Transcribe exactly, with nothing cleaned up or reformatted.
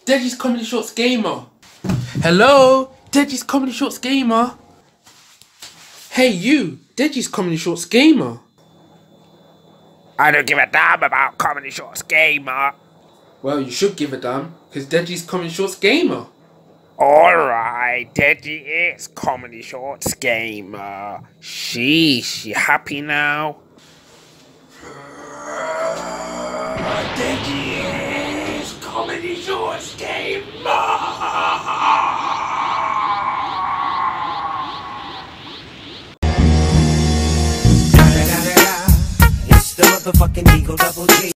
Deji's Comedy Shorts Gamer. Hello, Deji's Comedy Shorts Gamer. Hey you, Deji's Comedy Shorts Gamer. I don't give a damn about Comedy Shorts Gamer. Well, you should give a damn, because Deji's Comedy Shorts Gamer. Alright, Deji is Comedy Shorts Gamer. Sheesh, you happy now? Deji is Comedy Shorts Gamer. It's the motherfucking Eagle Double G.